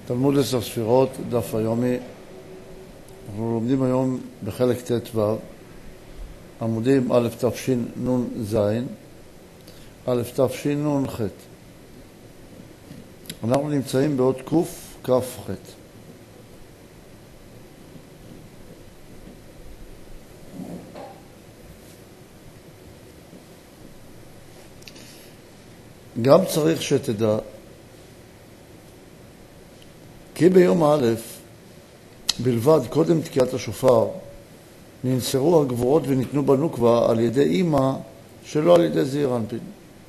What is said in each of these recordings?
תלמוד 10 ספירות, דף היומי. אנחנו לומדים היום בחלק ט"ו, עמודים א' תשנ"ז, א' תשנ"ח. אנחנו נמצאים בעוד קכ"ח. גם צריך שתדע כי ביום א' בלבד קודם תקיעת השופר ננצרו הגבורות וניתנו בנוקבה על ידי אמא שלא על ידי זעיר אנפין.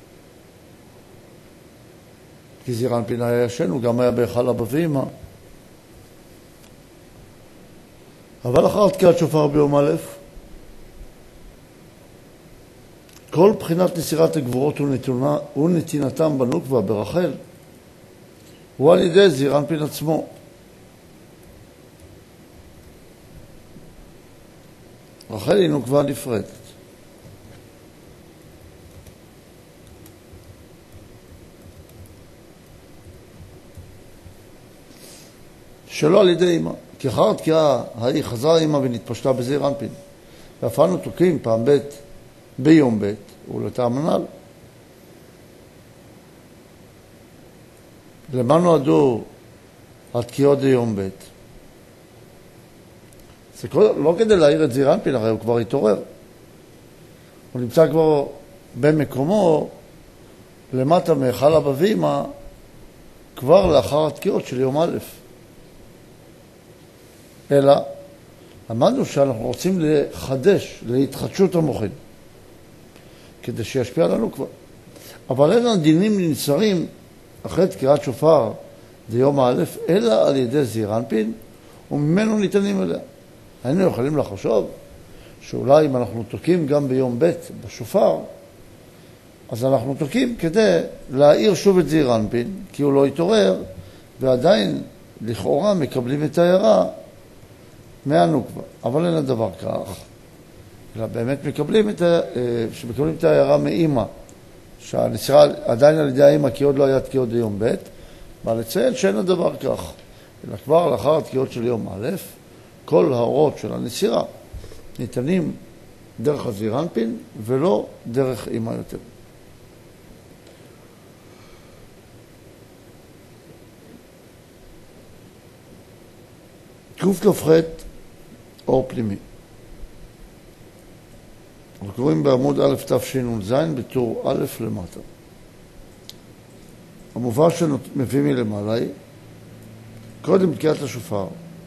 כי זעיר אנפין היה ישן, הוא גם היה בהיכל אבא ואמא. אבל אחר תקיעת שופר ביום א' כל בחינת נסירת הגבורות ונתינתם בנוקבה ברחל הוא על ידי זעיר אנפין עצמו. רחל היא נוקבה נפרדת. שלא על ידי אמא. כי אחר התקיעה ההיא חזרה אמא ונתפשטה בזעיר אנפין. ואף אנו תוקעים פעם ב' ביום ב' ולטעם הנ"ל. למה נועדו התקיעות ביום ב'? זה לא כדי להעיר את זעיר אנפין, הרי הוא כבר התעורר. הוא נמצא כבר במקומו למטה מהיכל אבא ואמא כבר לאחר התקיעות של יום א'. אלא למדנו שאנחנו רוצים לחדש, להתחדשות המוחין, כדי שישפיע לנו כבר. אבל אין הדינים ננצרים אחרי תקיעת שופר ביום א' אלא על ידי זעיר אנפין וממנו ניתנים אליה. היינו יכולים לחשוב שאולי אם אנחנו תוקעים גם ביום ב' בשופר, אז אנחנו תוקעים כדי להעיר שוב את זעיר אנפין, כי הוא לא התעורר, ועדיין לכאורה מקבלים את ההערה מהנוקבה. אבל אין הדבר כך, אלא באמת מקבלים את ההערה מאמא, שהנסירה עדיין על ידי האמא כי עוד לא היה תקיעות ביום ב', אבל לציין שאין הדבר כך, אלא כבר לאחר התקיעות של יום א', כל ההוראות של הנסירה ניתנים דרך הזעיר אנפין ולא דרך אמא יותר. קכ"ח אור פנימי. אנחנו קוראים בעמוד א' תשנ"ז בטור א' למטה. המובא שמביא מלמעלה היא קודם תקיעת השופר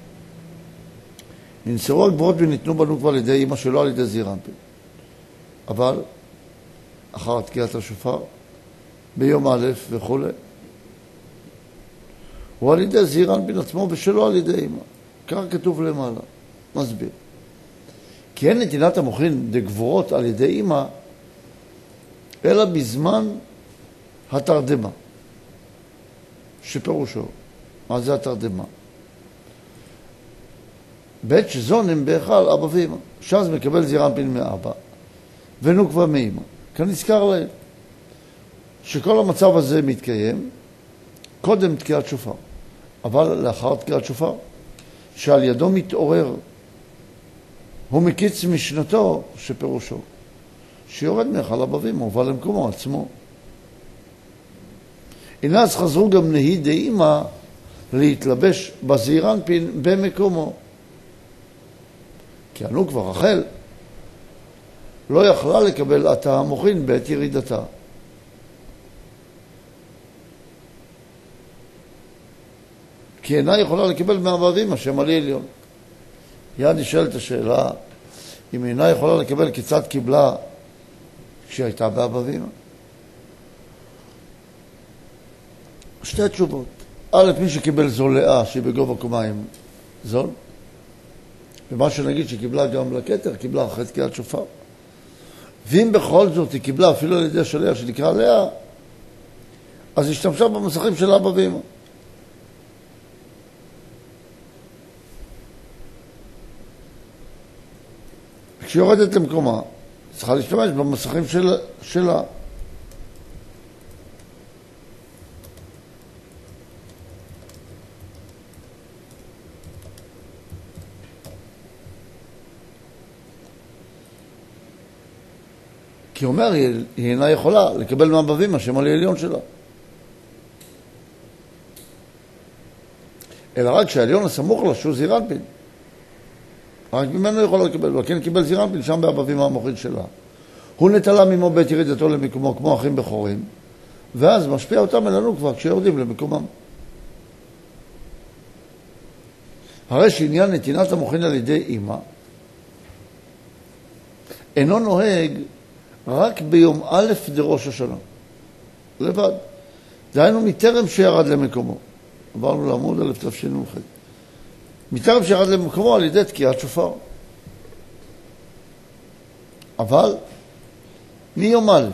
ננצרו הגבורות וניתנו בנוקבה על ידי אמא שלא על ידי זעיר אנפין. אבל אחר תקיעת השופר ביום א' וכו' הוא על ידי זעיר אנפין עצמו ושלא על ידי אמא. כך כתוב למעלה. מסביר. כי אין נתינת המוחין דגבורות על ידי אמא אלא בזמן התרדמה. שפירושו, מה זה התרדמה? בעת שזון הם בהיכל אבא ואמא. שאז מקבל זעיר אנפין מאבא ונוקבה מאמא. כאן נזכר להם שכל המצב הזה מתקיים קודם תקיעת שופר. אבל לאחר תקיעת שופר שעל ידו מתעורר הוא מקיץ משנתו, שפירושו שיורד מהיכל אבא ואמא ובא למקומו עצמו. הנה אז חזרו גם נהי דאמא להתלבש בזעיר אנפין במקומו. כי הנוקבה רחל לא יכלה לקבל עתה המוחין בעת ירידתה. כי אינה יכולה לקבל מאבא ואמא שהם עלי עליון. יד נשאלת השאלה, אם אינה יכולה לקבל כיצד קיבלה כשהיא הייתה באבא ואמא? שתי תשובות. א', מי שקיבל זו לאה שהיא בגובה קומיים זול, ומה שנגיד שקיבלה גם לכתר, קיבלה אחרי תקיעת שופר. ואם בכל זאת היא קיבלה אפילו על ידי שליח שנקרא לאה, אז השתמשה במסכים של אבא ואמא. כשהיא יורדת למקומה, צריכה להשתמש במסכים שלה. כי אומר, היא אינה יכולה לקבל מהבבים השם על העליון שלה. אלא רק שהעליון הסמוך לה, שהוא זעיר אנפין. רק ממנו יכולה לקבל, וכן קיבל זעיר אנפין שם בהבבים המוחין שלה. הוא נטלה ממו בית ירידתו למקומו כמו אחים בכורים, ואז משפיע אותם אלינו כבר כשיורדים למקומם. הרי שעניין נתינת המוחין על ידי אמא אינו נוהג רק ביום א' דראש השנה. לבד. דהיינו מטרם שירד למקומו. עברנו לעמוד 1000 תשנ"ח. מטרם שירד למקומו על ידי תקיעת שופר. אבל מיום א'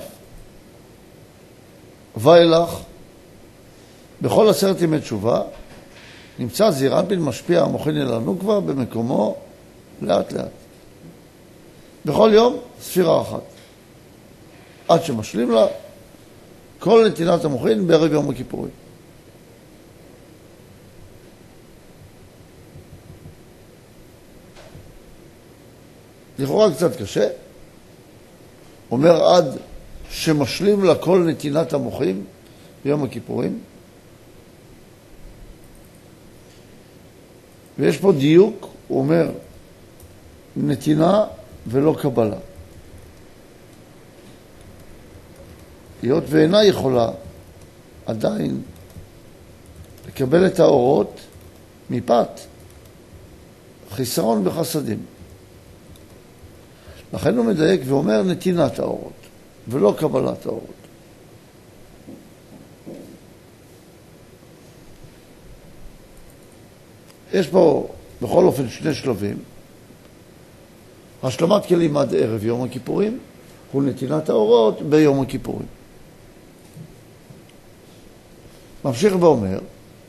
ואילך בכל 10 ימי תשובה נמצא זעיר אנפין משפיע המוחין אל הנוקבה במקומו לאט לאט. בכל יום ספירה אחת. עד שמשלים לה כל נתינת המוחין בערב יום הכיפורים. לכאורה קצת קשה. אומר עד שמשלים לה כל נתינת המוחין ביום הכיפורים. ויש פה דיוק, הוא אומר נתינה ולא קבלה. היות ואינה יכולה עדיין לקבל את האורות מפת חיסרון בחסדים. לכן הוא מדייק ואומר נתינת האורות ולא קבלת האורות. יש פה בכל אופן 2 שלבים. השלמת כלים עד ערב יום הכיפורים הוא נתינת האורות ביום הכיפורים. ממשיך ואומר,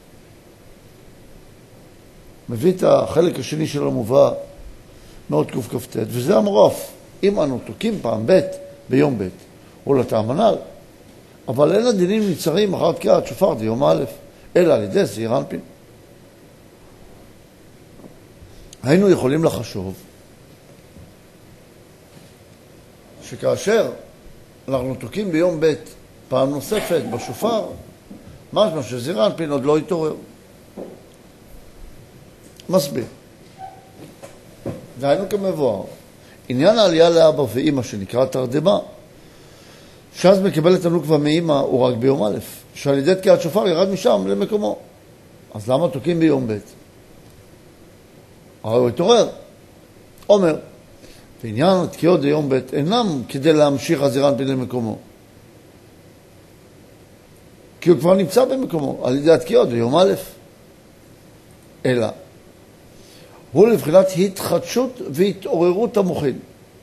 מביא את החלק השני של המובא מאוד קכ"ט, וזה המורף. אם אנו תוקים פעם ב' ביום ב', או לטעם הנ"ל, אבל אין הדינים ניצרים אחר תקיעת שופר דיום א', אלא על ידי זעיר אנפין. היינו יכולים לחשוב שכאשר אנחנו תוקים ביום ב' פעם נוספת בשופר, משמע שזעיר אנפין עוד לא יתעורר. מסביר. דהיינו כמבואר, עניין העלייה לאבא ואמא שנקרא תרדמה, שאז מקבל את הנוקבה מאמא הוא רק ביום א', שעל ידי תקיעת שופר ירד משם למקומו. אז למה תוקים ביום ב'? הרי הוא התעורר. אומר, בעניין התקיעות ביום ב' אינם כדי להמשיך הזעיר אנפין למקומו. כי הוא כבר נמצא במקומו על ידי התקיעות ביום א', אלא הוא לבחינת התחדשות והתעוררות המוחין.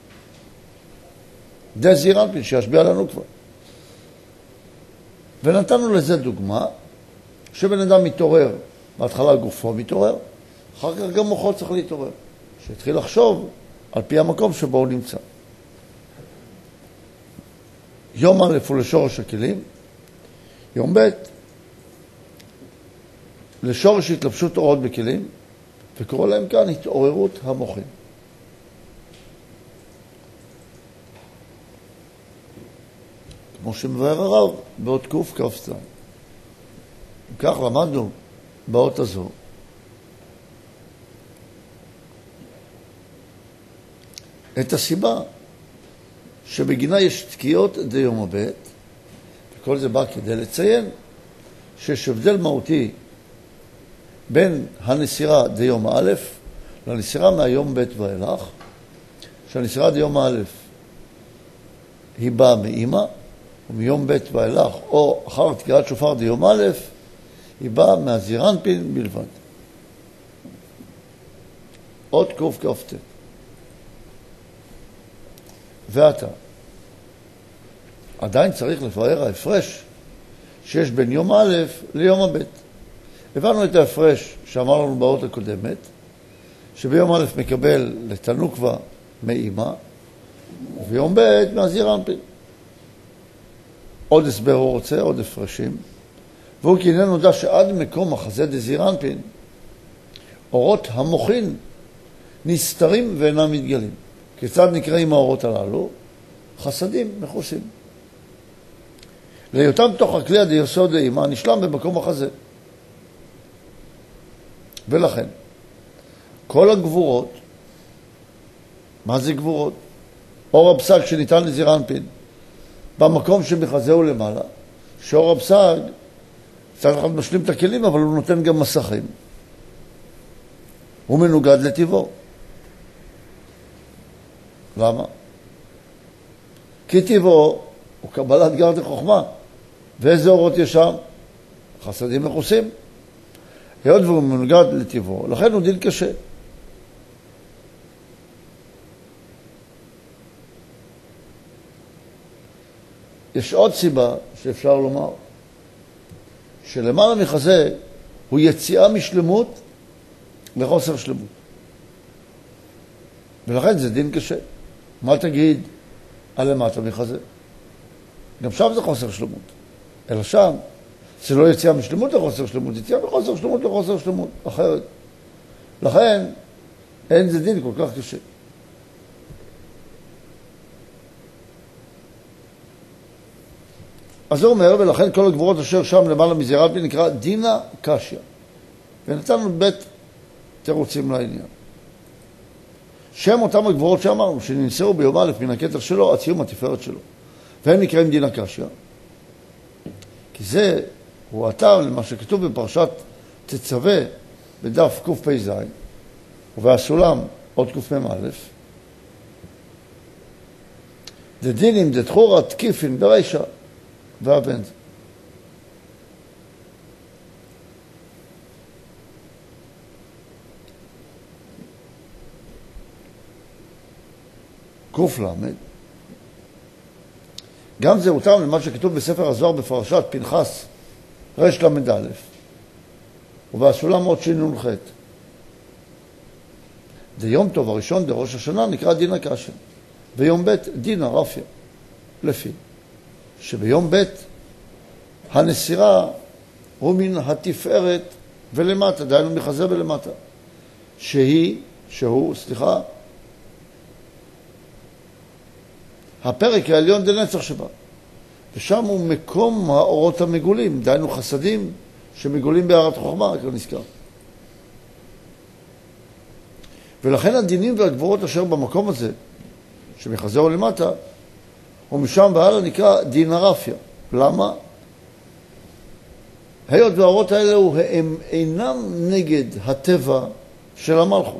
זה זעיר אנפין שישביע לנו כבר. ונתנו לזה דוגמה, שבן אדם מתעורר, בהתחלה גופו מתעורר, אחר כך גם מוחו צריך להתעורר, שהתחיל לחשוב על פי המקום שבו הוא נמצא. יום א' הוא לשורש הכלים, יום ב' לשורש התלבשות אורות בכלים, וקורא להם כאן התעוררות המוחין. כמו שמבאר הרב באות קכ"ז. כך למדנו באות הזו את הסיבה שבגינה יש תקיעות דיום הב', וכל זה בא כדי לציין שיש הבדל מהותי בין הנסירה דיום א' לנסירה מהיום ב' ואילך, שהנסירה דיום א' היא באה מאמא, ומיום ב' ואילך, או אחר תקיעת שופר דיום א', היא באה מהזעיר אנפין בלבד. עוד קכ"ט. ועתה, עדיין צריך לפאר ההפרש שיש בין יום א' ליום הב'. הבנו את ההפרש שאמר לנו באות הקודמת, שביום א' מקבל את הנוקבה מאמא, וביום ב' מהזעיר אנפין. עוד הסבר הוא רוצה, עוד הפרשים, והוא כי איננו נודע שעד מקום החזה דזעיר אנפין, אורות המוחין נסתרים ואינם מתגלים. כיצד נקראים האורות הללו? חסדים מכוסים. להיותם תוך הכלי דיסוד אימה נשלם במקום החזה. ולכן, כל הגבורות, מה זה גבורות? אור הפסק שניתן לזעיר אנפין, במקום שמחזהו למעלה, שאור הפסק, צריך אחד משלים את הכלים, אבל הוא נותן גם מסכים. הוא מנוגד לטבעו. למה? כי טבעו הוא קבלת גר דחוכמה. ואיזה אורות יש שם? חסדים מכוסים. היות והוא מנוגד לטבעו, לכן הוא דין קשה. יש עוד סיבה שאפשר לומר, שלמעלה מחזה הוא יציאה משלמות לחוסר שלמות. ולכן זה דין קשה. מה תגיד על למטה מחזה? גם שם זה חוסר שלמות. אלא שם זה לא יציאה משלמות לחוסר שלמות, יציאה מחוסר שלמות לחוסר שלמות, אחרת. לכן אין זה דין כל כך קשה. אז הוא אומר, ולכן כל הגבורות אשר שם למעלה מזעיר אנפין נקרא דינה קשיא. ונתנו בית תירוצים לעניין. שם אותם הגבורות שאמרנו, שננסרו ביום א' מן הכתר שלו עד סיום התפארת שלו. והם נקראים דינה קשיא. כי זה הוא הטעם למה שכתוב בפרשת תצווה בדף קפ"ז, ובסולם עוד קמ"א. דדינים דתחורא תקיפין ברישא והבן זה. קל"ד. גם זה הותאם למה שכתוב בספר הזוהר בפרשת פנחס רל"א, ובסולם עוד שנ"ח. דיום טוב הראשון דראש השנה נקרא דינה קשיא, ויום ב' דינה רפיא, לפי שביום ב' הנסירה הוא מן התפארת ולמטה, דהיינו מחזה ולמטה, שהוא, הפרק העליון דנצח שבה, ושם הוא מקום האורות המגולים, דהיינו חסדים שמגולים בהארת חוכמה, כבר נזכר. ולכן הדינים והגבורות אשר במקום הזה, שמחזהו למטה, ומשם והלאה נקרא דינה רפיא. למה? היות והאורות האלה הם אינם נגד הטבע של המלכות.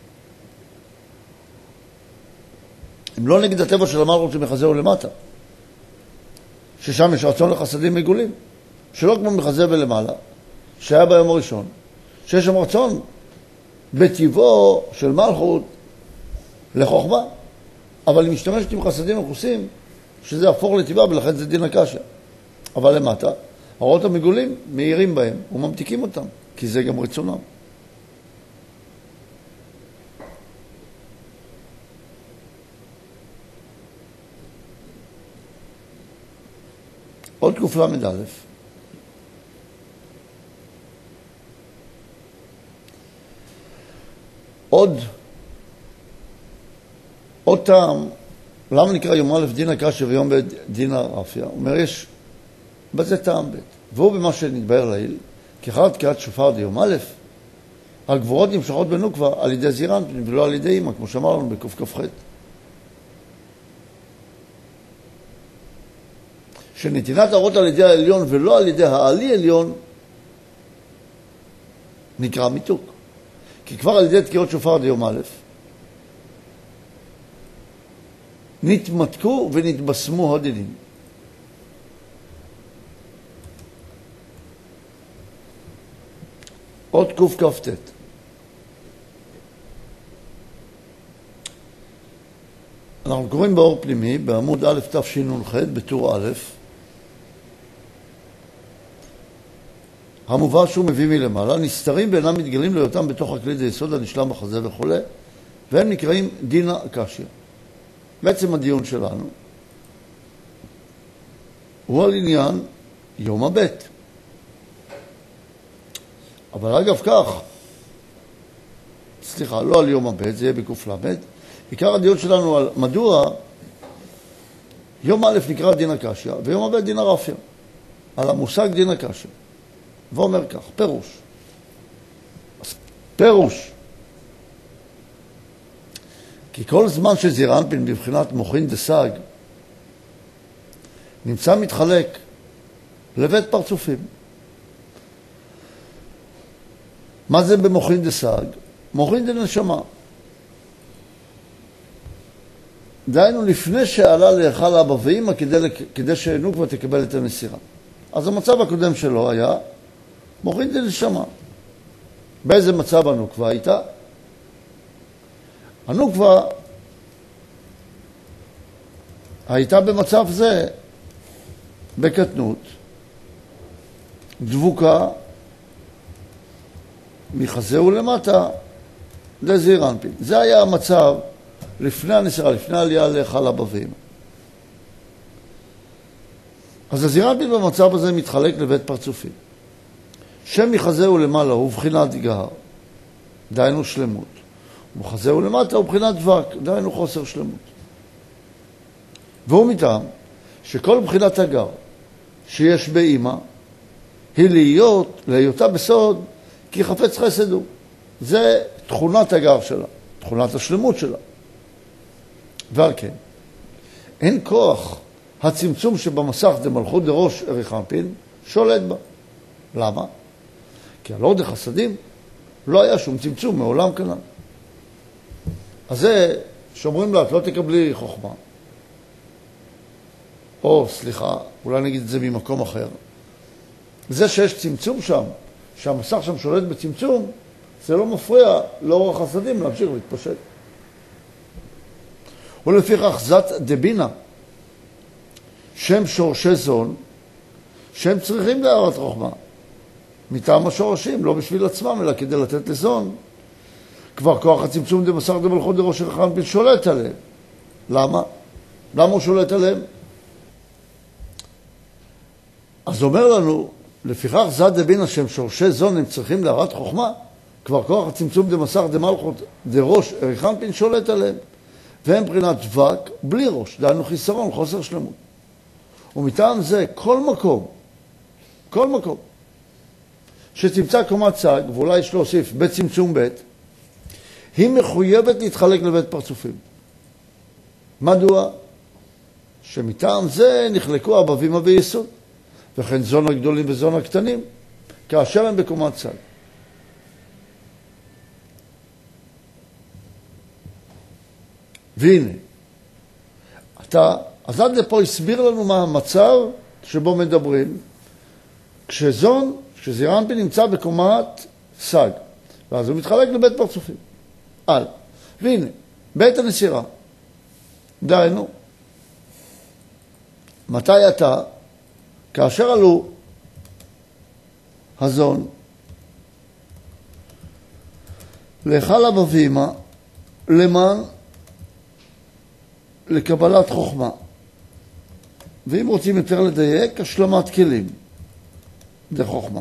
הם לא נגד הטבע של המלכות שמחזהו למטה, ששם יש רצון לחסדים מגולים, שלא כמו מחזה ולמעלה, שהיה ביום הראשון, שיש שם רצון בטבעו של מלכות לחוכמה, אבל היא משתמשת עם חסדים מכוסים, שזה הפוך לטבעה, ולכן זה דינה קשיא. אבל למטה, האורות המגולים מאירים בהם וממתיקים אותם, כי זה גם רצונם. עוד קל"א. עוד טעם, למה נקרא יום א' דינה קשיא ויום ב' דינה רפיא? הוא אומר, יש בזה טעם ב', והוא במה שנתבהר לעיל, כאחד תקיעת שופר דיום א', הגבורות נמשכות בנוקבה על ידי זעיר אנפין ולא על ידי אימא, כמו שאמרנו בקכ"ח. שנתינת האורות על ידי העליון ולא על ידי העלי עליון נקרא מיתוק. כי כבר על ידי תקיעות שופר דיום א' נתמתקו ונתבשמו הדינים. עוד קכ"ט. אנחנו קוראים באור פנימי בעמוד א' תשנ"ח בטור א', המובא שהוא מביא מלמעלה, נסתרים ואינם מתגלים להיותם בתוך הכלי דיסוד הנשלם בחזה וכו', והם נקראים דינה קשיא. בעצם הדיון שלנו הוא על עניין יום הבית. אבל אגב כך, לא על יום הבית, זה יהיה בקל"ד. עיקר הדיון שלנו על מדוע יום א' נקרא דין הקשיא, ויום הבא דין הרפיא, על המושג דין הקשיא. ואומר כך, פירוש. פירוש. כי כל זמן שזעיר אנפין בבחינת מוחין דסג, נמצא מתחלק לבית פרצופים. מה זה במוחין דסג? מוחין דנשמה. דהיינו לפני שעלה להיכל אבא ואמא כדי שנוקבה תקבל את הנסירה. אז המצב הקודם שלו היה מוחין דנשמה. באיזה מצב הנוקבה הייתה? הנוקבה הייתה במצב זה בקטנות, דבוקה, מחזהו למטה לזעיר אנפין. זה היה המצב לפני הנסירה, לפני העלייה להיכל אבא ואמא. אז הזעיר אנפין במצב הזה מתחלק לבית פרצופים. שם מחזהו למעלה הוא בחינת גהר, דהיינו שלמות. ומחזהו למטה הוא בחינת דבק, דהיינו חוסר שלמות. והוא מטעם שכל בחינת הגר שיש באמא היא להיותה בסוד כי חפץ חסד הוא. זה תכונת הגר שלה, תכונת השלמות שלה. ועל כן, אין כוח הצמצום שבמסך דמלכות דראש ערך אנפין שולט בה. למה? כי על אור דחסדים לא היה שום צמצום מעולם כנ"ל. אז זה שאומרים לה, את לא תקבלי חוכמה. או, סליחה, אולי נגיד את זה ממקום אחר. זה שיש צמצום שם, שהמסך שם שולט בצמצום, זה לא מפריע לאור החסדים להמשיך להתפשט. ולפיכך זת דבינה, שם שורשי זון, שהם צריכים להערת חוכמה. מטעם השורשים, לא בשביל עצמם, אלא כדי לתת לזון. כבר כוח הצמצום דמסך דמלכות דראש ערך אנפין שולט עליהם. למה? למה הוא שולט עליהם? אז אומר לנו, לפיכך זת דבינה שהם שורשי זון הם צריכים להערת חוכמה, כבר כוח הצמצום דמסך דמלכות דראש ערך אנפין שולט עליהם. והם מבחינת דבק בלי ראש, דהיינו חיסרון, חוסר שלמות. ומטעם זה כל מקום שתמצא קומת צג, ואולי יש להוסיף בצמצום ב', היא מחויבת להתחלק לבית פרצופים. מדוע? שמטעם זה נחלקו אבא ואמא ביסוד, וכן זון הגדולים וזון הקטנים, כאשר הם בקומת צג. והנה, אז עד לפה הסביר לנו מה המצב שבו מדברים, כשזעיר אנפין נמצא בקומת סג, ואז הוא מתחלק לבית פרצופים. והנה, בית הנסירה, דהיינו, מתי אתה? כאשר עלו הזון להיכל אבא ואמא למען לקבלת חוכמה. ואם רוצים יותר לדייק, השלמת כלים לחוכמה.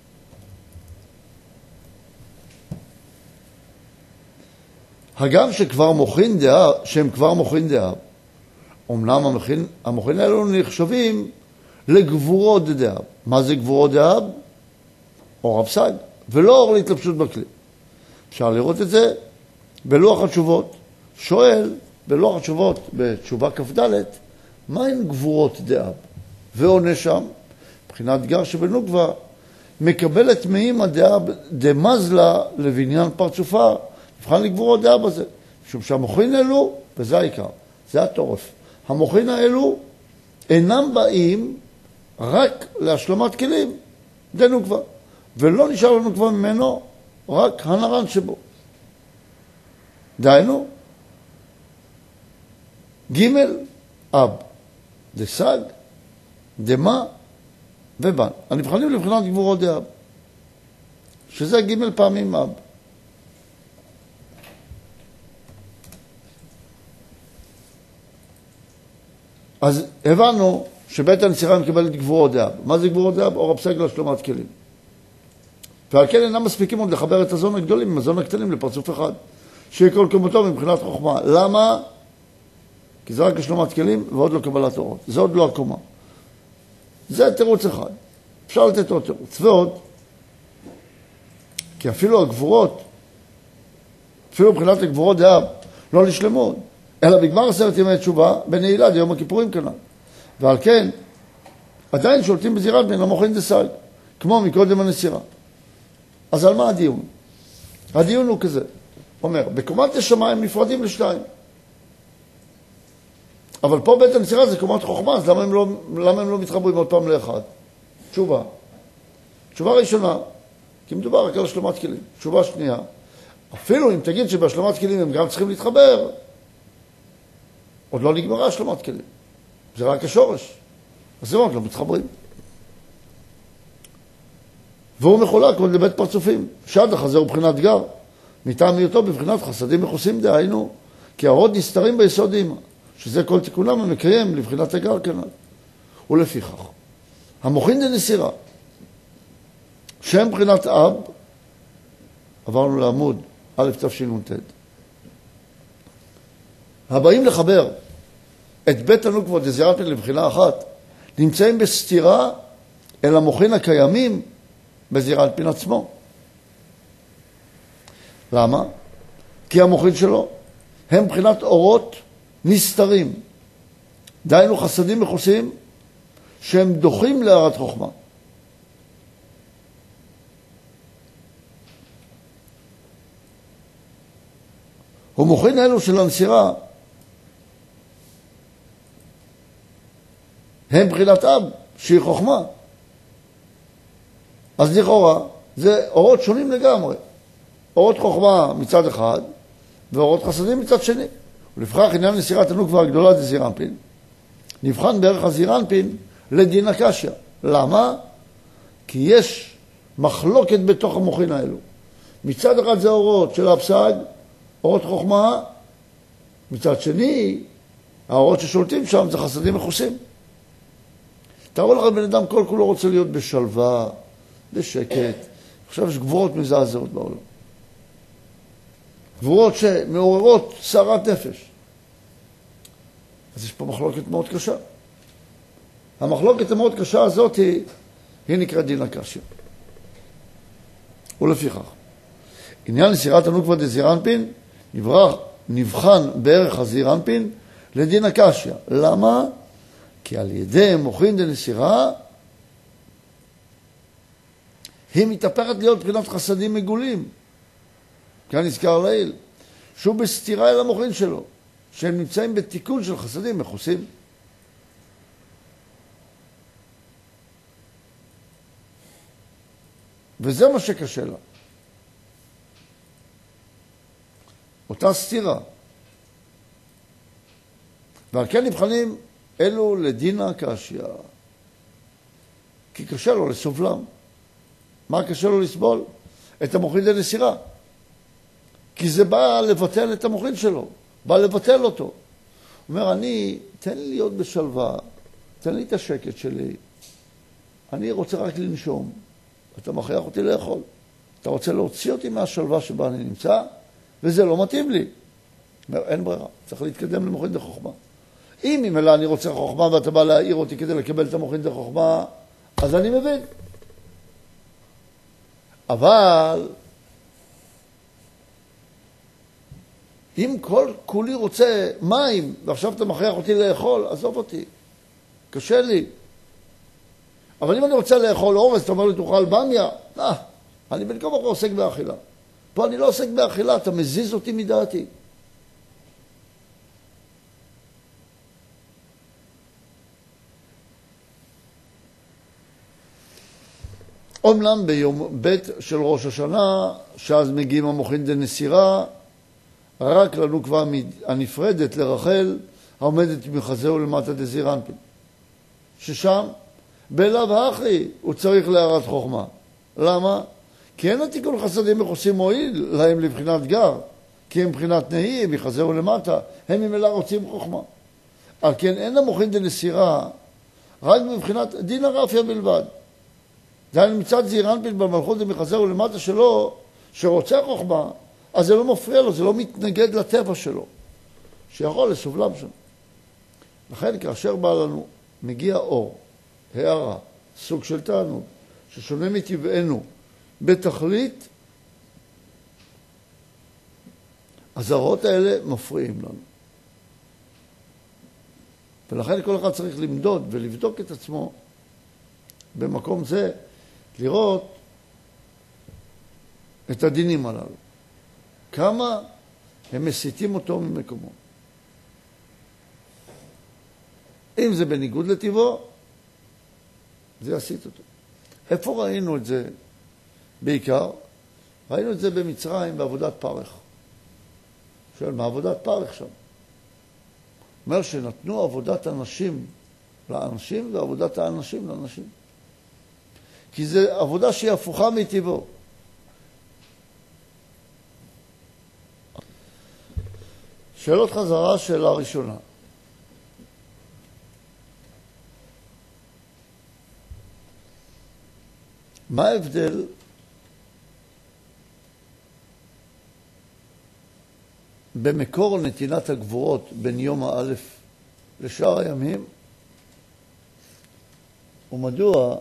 הגם שהם כבר מוחין דאב, אמנם המוחין האלו נחשבים לגבורות דאב. מה זה גבורות דאב? אור הפסג, ולא אור להתלבשות בכלי. אפשר לראות את זה בלוח התשובות. שואל בלוח התשובות, בתשובה כ"ד, מה הן גבורות דאב? ועונה שם, מבחינת גר שבנוקבה, מקבלת מאמא דאב דמזלה לבניין פרצופה, נבחן לגבורות דאב הזה. משום שהמוחין האלו, וזה העיקר, זה התורף, המוחין האלו אינם באים רק להשלמת כלים, דנוקבה, ולא נשאר לנו כבר ממנו רק הנרן שבו. דהיינו, ג' אב, דסג, דמה ובן. הנבחנים לבחינת גבורות דאב, שזה ג' פעמים אב. אז הבנו שבית הנסירה מקבל את גבורות דאב. מה זה גבורות דאב? אור הפסק להשלמת כלים. ועל כן אינם מספיקים עוד לחבר את הזון הגדולים עם הזון הקטנים לפרצוף אחד, שיהיה כל כמותו מבחינת חוכמה. למה? כי זה רק השלמת כלים ועוד לא קבלת אורות. זה עוד לא הקומה. זה תירוץ אחד. אפשר לתת עוד תירוץ. ועוד, כי אפילו הגבורות, אפילו מבחינת הגבורות דאב, לא נשלמו, אלא בגמר 10 ימי תשובה, בנעילה דיום הכיפורים כנ"ל. ועל כן, עדיין שולטים בזירת בין המוחין דסייג, כמו מקודם הנסירה. אז על מה הדיון? הדיון הוא כזה, אומר, בקומת השמיים נפרדים לשתיים. אבל פה בית הנסירה זה קומת חוכמה, אז למה הם לא מתחברים עוד פעם לאחד? תשובה. תשובה ראשונה, כי מדובר רק על השלמת כלים. תשובה שנייה, אפילו אם תגיד שבהשלמת כלים הם גם צריכים להתחבר, עוד לא נגמרה השלמת כלים. זה רק השורש. אז זה עוד לא מתחברים. והוא מחולק עוד לבית פרצופים. שדך הזה הוא בחינת גר. מטעם היותו בבחינת חסדים מכוסים דהיינו, כי האורות נסתרים ביסוד אימא, שזה כל תיקונם המקיים לבחינת הגר כנ"ל. ולפיכך, המוחין דנסירה, שם בחינת אב, עברנו לעמוד א' תשנ"ט. הבאים לחבר את בית הנוקבה דזירנפין לבחינה אחת, נמצאים בסתירה אל המוחין הקיימים בזירנפין עצמו. למה? כי המוחין שלו הם בחינת אורות נסתרים, דהיינו חסדים מכוסים שהם דוחים להארת חוכמה. ומוחין אלו של הנסירה הם בחינת אב שהיא חוכמה. אז לכאורה זה אורות שונים לגמרי. אורות חוכמה מצד אחד ואורות חסדים מצד שני. ולפיכך עניין נסירת הנוקבה הגדולה דזירנפין נבחן בערך הזירנפין לדין הקשיא. למה? כי יש מחלוקת בתוך המוחין האלו. מצד אחד זה אורות של הפסג, אורות חוכמה, מצד שני האורות ששולטים שם זה חסדים מכוסים. תראו לך בן אדם כל כולו רוצה להיות בשלווה, בשקט. עכשיו יש גבורות מזעזעות בעולם. גבורות שמעוררות סערת נפש. אז יש פה מחלוקת מאוד קשה. המחלוקת המאוד קשה הזאת היא נקראת דין הקשיא. ולפיכך, עניין נסירת הנוקבה דזירנפין נבחן בערך הזירנפין לדין הקשיא. למה? כי על ידי מוחין דנסירה היא מתהפכת להיות בחינת חסדים מגולים. כאן נזכר לעיל, שהוא בסתירה אל המוחין שלו, שהם נמצאים בתיקון של חסדים מכוסים. וזה מה שקשה לה. אותה סתירה. ועל כן נבחנים אלו לדין הקשיא. כי קשה לו לסובלם. מה קשה לו לסבול? את המוחין דנסירה. כי זה בא לבטל את המוחין שלו. בא לבטל אותו. הוא אומר, תן לי להיות בשלווה. תן לי את השקט שלי. אני רוצה רק לנשום. אתה מכריח אותי לאכול. אתה רוצה להוציא אותי מהשלווה שבה אני נמצא, וזה לא מתאים לי. אומר, אין ברירה. צריך להתקדם למוחין דחוכמה. אם ממילא אני רוצה חוכמה ואתה בא להעיר אותי כדי לקבל את המוחין דחוכמה, אז אני מבין. אבל אם כל כולי רוצה מים, ועכשיו אתה מכריח אותי לאכול, עזוב אותי. קשה לי. אבל אם אני רוצה לאכול אורז, אתה אומר לי, תאכל במיה, אני בין כה וכה עוסק באכילה. פה אני לא עוסק באכילה, אתה מזיז אותי מדעתי. אומנם ביום ב' של ראש השנה, שאז מגיעים המוחין דנסירה, רק לנוקבה הנפרדת לרחל, העומדת מחזהו למטה דזירנפין. ששם, בלאו הכי, הוא צריך להארת חוכמה. למה? כי אין התיקון חסדים מכוסים מועיל להם לבחינת גר, כי הם מבחינת נהי, הם יחזהו למטה, הם ממילא רוצים חוכמה. על כן אין המוחין דנסירה, רק מבחינת דין הרפיה בלבד. דהיינו מצד זירנפין במלכות דמחזהו למטה שלו, שרוצה חוכמה, אז זה לא מפריע לו, זה לא מתנגד לטבע שלו, שיכול לסובלם שם. לכן כאשר בא לנו, מגיע אור, הערה, סוג של תענוג, ששונה מטבענו בתכלית, הזרות האלה מפריעים לנו. ולכן כל אחד צריך למדוד ולבדוק את עצמו במקום זה, לראות את הדינים הללו. כמה הם מסיתים אותו ממקומו. אם זה בניגוד לטבעו, זה יסיט אותו. איפה ראינו את זה בעיקר? ראינו את זה במצרים בעבודת פרך. שואל, מה עבודת פרך שם? אומר שנתנו עבודת אנשים לאנשים ועבודת האנשים לאנשים. כי זו עבודה שהיא הפוכה מטבעו. שאלות חזרה, שאלה ראשונה. מה ההבדל במקור נתינת הגבורות בין יום האלף לשאר הימים, ומדוע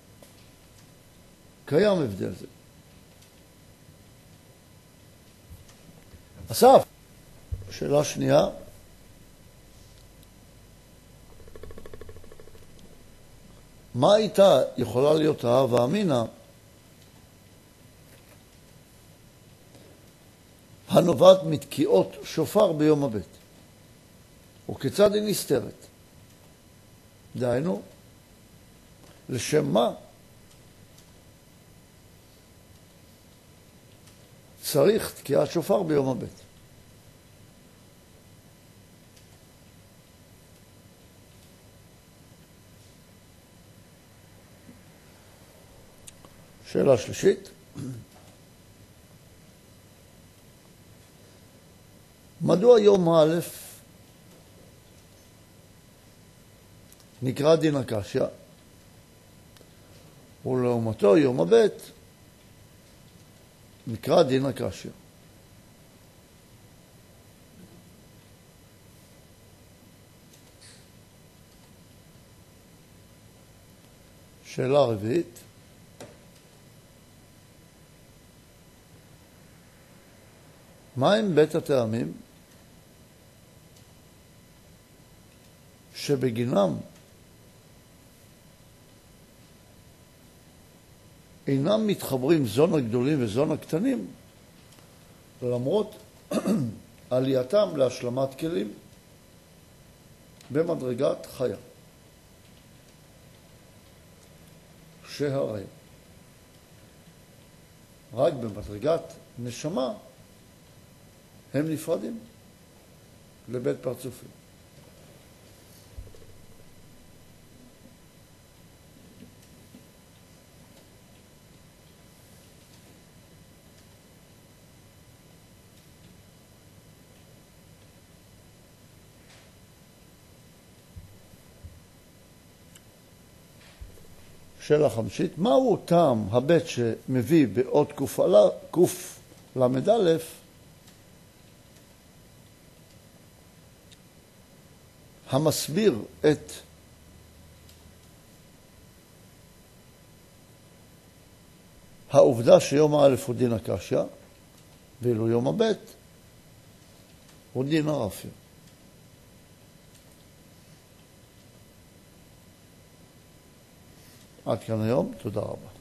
קיים הבדל זה? אסף, שאלה שנייה. מה הייתה יכולה להיות ההווה אמינה הנובעת מתקיעות שופר ביום הבית? וכיצד היא נסתרת? דהיינו, לשם מה צריך תקיעת שופר ביום הבית? שאלה שלישית. מדוע יום א' נקרא דין הקשיא, ולעומתו יום הבית נקרא דין הקשיא? שאלה רביעית. מה עם בית הטעמים שבגינם אינם מתחברים זון הגדולים וזון הקטנים, למרות עלייתם להשלמת כלים במדרגת חיה? שהרי רק במדרגת נשמה הם נפרדים לבית פרצופים. שאלה חמישית, מהו טעם הבית שמביא באות קוף למד א' המסביר את העובדה שיום א' הוא דין הקשיא, ואילו יום הב' הוא דין הרפיא? עד כאן היום, תודה רבה.